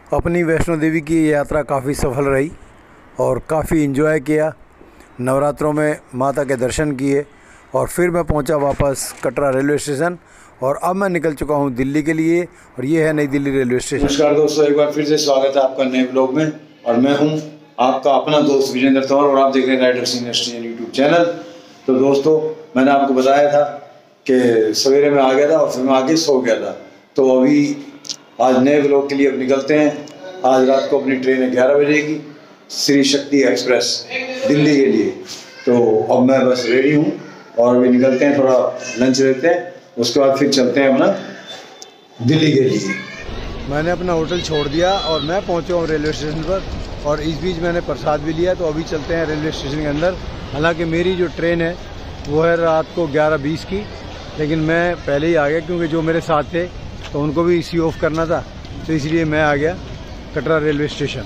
अपनी वैष्णो देवी की यात्रा काफ़ी सफल रही और काफ़ी इन्जॉय किया। नवरात्रों में माता के दर्शन किए और फिर मैं पहुंचा वापस कटरा रेलवे स्टेशन और अब मैं निकल चुका हूं दिल्ली के लिए और ये है नई दिल्ली रेलवे स्टेशन। नमस्कार दोस्तों, एक बार फिर से स्वागत है आपका नए ब्लॉग में और मैं हूं आपका अपना दोस्त विजेंद्र तौर और आप देख रहे हैं राइडर्स इंडस्ट्री यूट्यूब चैनल। तो दोस्तों, मैंने आपको बताया था कि सवेरे में आ गया था और फिर मैं आके सो गया था। तो अभी आज नए ब्लॉग के लिए अब निकलते हैं। आज रात को अपनी ट्रेन है 11 बजे की, श्री शक्ति एक्सप्रेस दिल्ली के लिए। तो अब मैं बस रेडी हूँ और अभी निकलते हैं, थोड़ा लंच लेते हैं, उसके बाद फिर चलते हैं अपना दिल्ली के लिए। मैंने अपना होटल छोड़ दिया और मैं पहुंचा हूँ रेलवे स्टेशन पर और इस बीच मैंने प्रसाद भी लिया। तो अभी चलते हैं रेलवे स्टेशन के अंदर। हालांकि मेरी जो ट्रेन है वो है रात को 11:20 की, लेकिन मैं पहले ही आ गया क्योंकि जो मेरे साथ थे तो उनको भी सी ऑफ करना था, तो इसलिए मैं आ गया कटरा रेलवे स्टेशन।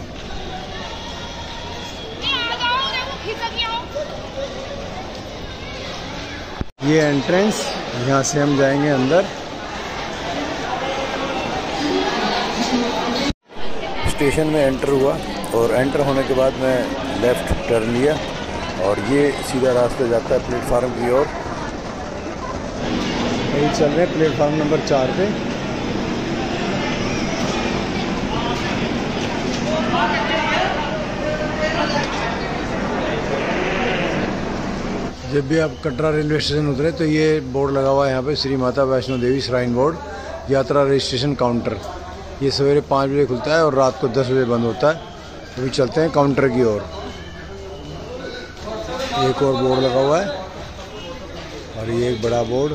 ये एंट्रेंस, यहाँ से हम जाएंगे अंदर। स्टेशन में एंटर हुआ और एंटर होने के बाद मैं लेफ़्ट टर्न लिया और ये सीधा रास्ता जाता है प्लेटफार्म की ओर। अभी चल रहे हैं प्लेटफार्म नंबर 4 पे। जब भी आप कटरा रेलवे स्टेशन उतरे तो ये बोर्ड लगा हुआ है यहाँ पे, श्री माता वैष्णो देवी श्राइन बोर्ड, यात्रा रजिस्ट्रेशन काउंटर। ये सवेरे 5 बजे खुलता है और रात को 10 बजे बंद होता है। अभी चलते हैं काउंटर की ओर। एक और बोर्ड लगा हुआ है और ये एक बड़ा बोर्ड।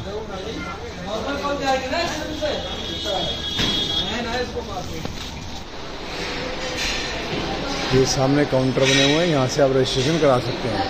ये सामने काउंटर बने हुए हैं, यहाँ से आप रजिस्ट्रेशन करा सकते हैं।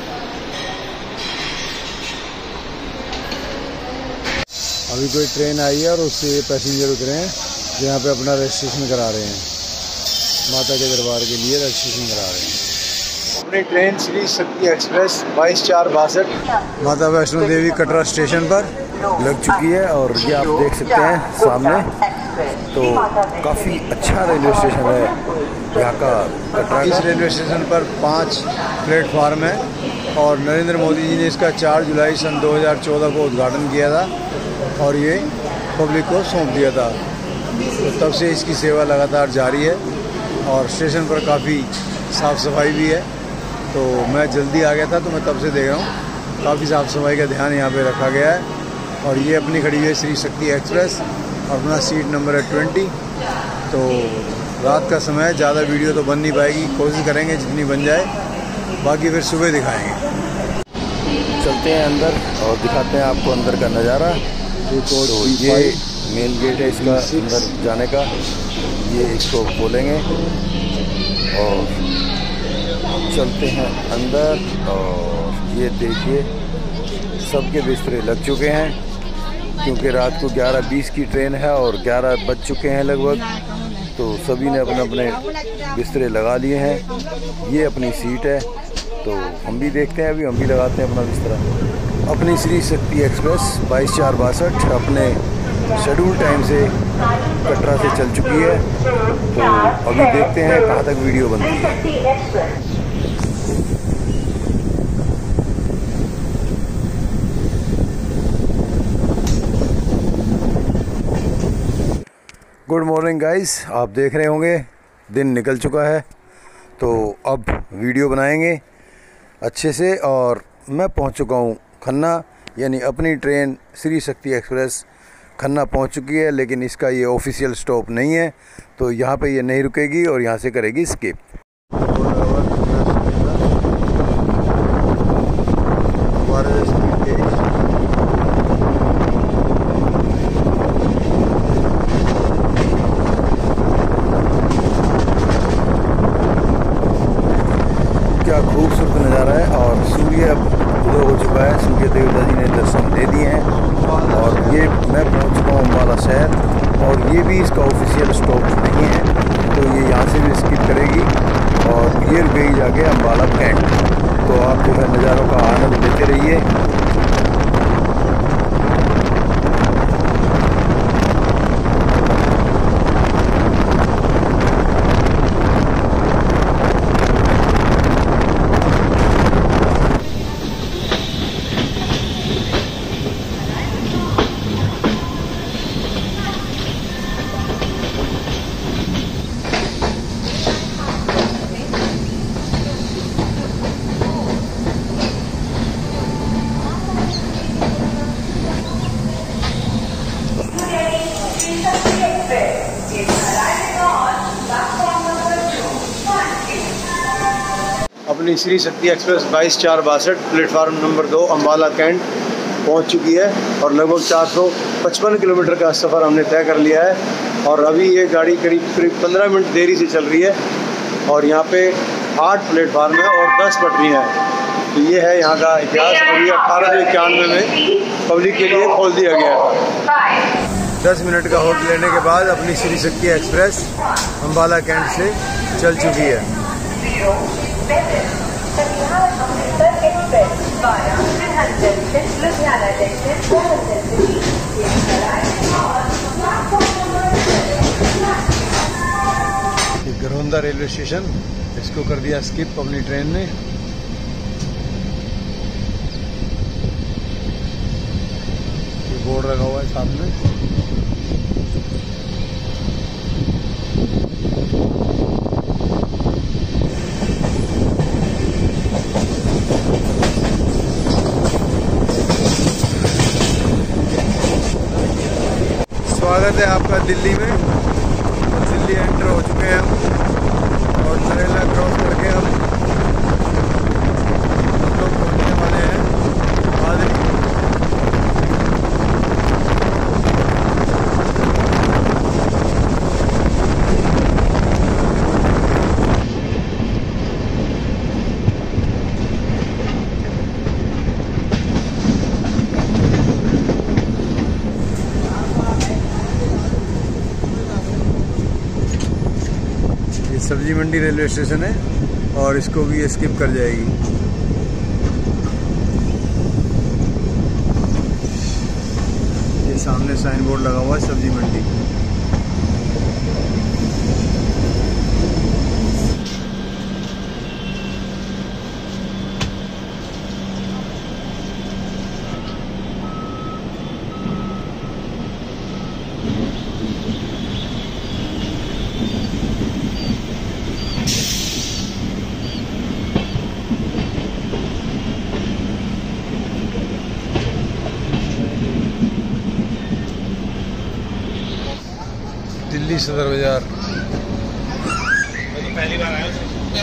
अभी कोई ट्रेन आई है और उससे ये पैसेंजर उतरे हैं जो यहाँ पे अपना रजिस्ट्रेशन करा रहे हैं, माता के दरबार के लिए रजिस्ट्रेशन करा रहे हैं। अपनी ट्रेन श्री शक्ति एक्सप्रेस 22/4/62 माता वैष्णो देवी कटरा स्टेशन पर लग चुकी है और ये आप देख सकते हैं सामने। तो काफ़ी अच्छा रेलवे स्टेशन है यहाँ का कटरा। इस रेलवे स्टेशन पर 5 प्लेटफार्म है और नरेंद्र मोदी जी ने इसका 4 जुलाई सन 2014 को उद्घाटन किया था और ये पब्लिक को सौंप दिया था। तो तब से इसकी सेवा लगातार जारी है और स्टेशन पर काफ़ी साफ़ सफाई भी है। तो मैं जल्दी आ गया था तो मैं तब से देख रहा हूँ काफ़ी साफ़ सफाई का ध्यान यहाँ पे रखा गया है। और ये अपनी खड़ी है श्री शक्ति एक्सप्रेस और अपना सीट नंबर है 20। तो रात का समय, ज़्यादा वीडियो तो बन नहीं पाएगी, कोशिश करेंगे जितनी बन जाए, बाकी फिर सुबह दिखाएंगे। चलते हैं अंदर और दिखाते हैं आपको अंदर का नज़ारा। तो ये मेन गेट है इसका अंदर जाने का, ये इसको खोलेंगे और चलते हैं अंदर। और ये देखिए सबके बिस्तरे लग चुके हैं क्योंकि रात को 11:20 की ट्रेन है और 11 बज चुके हैं लगभग। तो सभी ने अपने अपने बिस्तरे लगा लिए हैं। ये अपनी सीट है तो हम भी देखते हैं, अभी हम भी लगाते हैं अपना बिस्तरा। अपनी श्री शक्ति एक्सप्रेस 22/4/62 अपने शेड्यूल टाइम से कटरा से चल चुकी है। तो अभी देखते हैं कहाँ तक वीडियो बनती है। गुड मॉर्निंग गाइस, आप देख रहे होंगे दिन निकल चुका है तो अब वीडियो बनाएंगे अच्छे से। और मैं पहुंच चुका हूं खन्ना, यानी अपनी ट्रेन श्री शक्ति एक्सप्रेस खन्ना पहुंच चुकी है, लेकिन इसका ये ऑफिशियल स्टॉप नहीं है तो यहाँ पे ये नहीं रुकेगी और यहाँ से करेगी स्किप। क्या खूबसूरत नज़ारा है और सूर्य अब उदय हो चुका है, सूर्य देवता जी ने दर्शन दे दिए हैं। और ये मैं पहुंच चुका हूँ अम्बाला शहर और ये भी इसका ऑफिशियल स्टॉप नहीं है तो ये यहाँ से भी स्किप करेगी अपनी Shri Shakti express 22/4/62 platform number 2 Ambala cantt पहुंच चुकी है और लगभग 455 किलोमीटर का सफ़र हमने तय कर लिया है। और अभी ये गाड़ी करीब 15 मिनट देरी से चल रही है और यहाँ पे 8 प्लेटफार्म है और 10 पटरियाँ हैं। तो ये है यहाँ का इतिहास। और ये 1891 में पब्लिक के लिए खोल दिया गया था। 10 मिनट का होल्ड लेने के बाद अपनी श्री शक्ति एक्सप्रेस अम्बाला कैंट से चल चुकी है। गरोंदा रेलवे स्टेशन, इसको कर दिया स्किप अपनी ट्रेन ने। ये बोर्ड लगा हुआ है सामने। स्वागत है आपका दिल्ली में। दिल्ली एंटर हो चुके हैं हम और नरेला क्रॉस करके हम लोग पहुंचने वाले हैं मादरी। सब्जी मंडी रेलवे स्टेशन है और इसको भी ये स्किप कर जाएगी। ये सामने साइन बोर्ड लगा हुआ है सब्जी मंडी। दिल्ली सदर बाजार। तो पहली बार आया।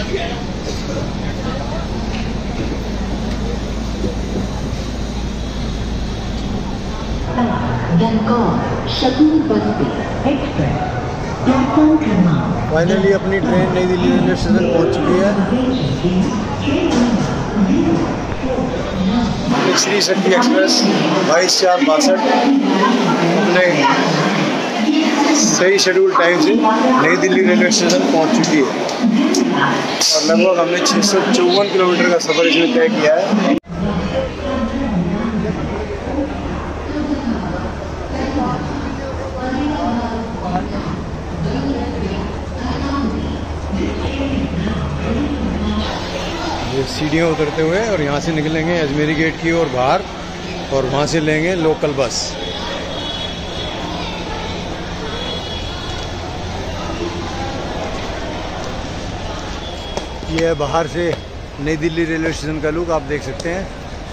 फाइनली अपनी ट्रेन नई दिल्ली रेलवे स्टेशन पहुंच चुकी है। श्री शक्ति एक्सप्रेस 22/4/62 अपने सही शेड्यूल टाइम से नई दिल्ली रेलवे स्टेशन पहुंच चुकी है और लगभग हमने 654 किलोमीटर का सफ़र इसमें तय किया है। ये सीढ़ियाँ उतरते हुए और यहाँ से निकलेंगे अजमेरी गेट की ओर बाहर और वहाँ से लेंगे लोकल बस। ये है बाहर से नई दिल्ली रेलवे स्टेशन का लुक, आप देख सकते हैं।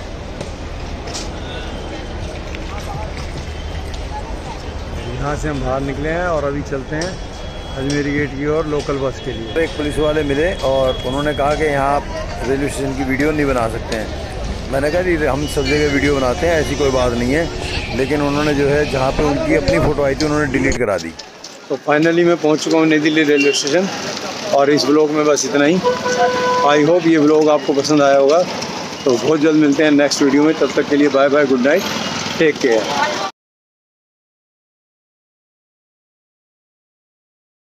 यहाँ से हम बाहर निकले हैं और अभी चलते हैं अजमेरी गेट की ओर लोकल बस के लिए। एक पुलिस वाले मिले और उन्होंने कहा कि यहाँ आप रेलवे स्टेशन की वीडियो नहीं बना सकते हैं। मैंने कहा हम सब जगह वीडियो बनाते हैं, ऐसी कोई बात नहीं है। लेकिन उन्होंने जो है जहाँ पे उनकी अपनी फ़ोटो आई थी उन्होंने डिलीट करा दी। तो फाइनली मैं पहुँच चुका हूँ नई दिल्ली रेलवे स्टेशन और इस व्लॉग में बस इतना ही। आई होप ये व्लॉग आपको पसंद आया होगा। तो बहुत जल्द मिलते हैं नेक्स्ट वीडियो में। तब तक के लिए bye bye, good night, take care.